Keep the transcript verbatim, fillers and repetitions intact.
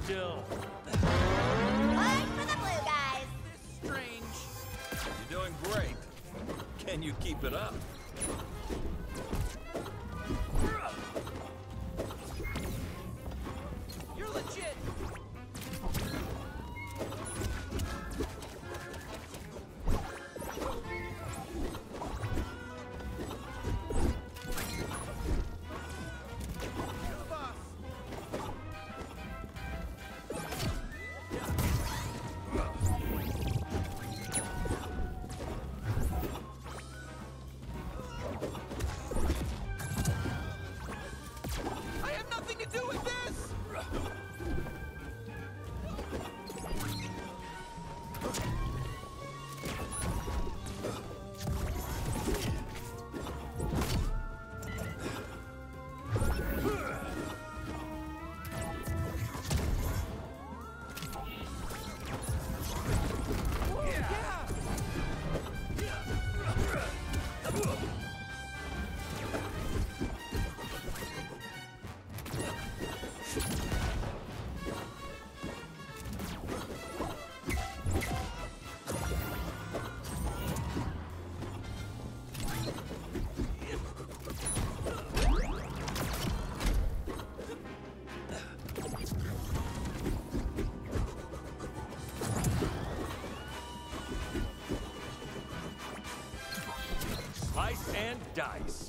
still. One for the blue guys. Strange. You're doing great. Can you keep it up? You're legit. I have nothing to do with this! Slice and dice.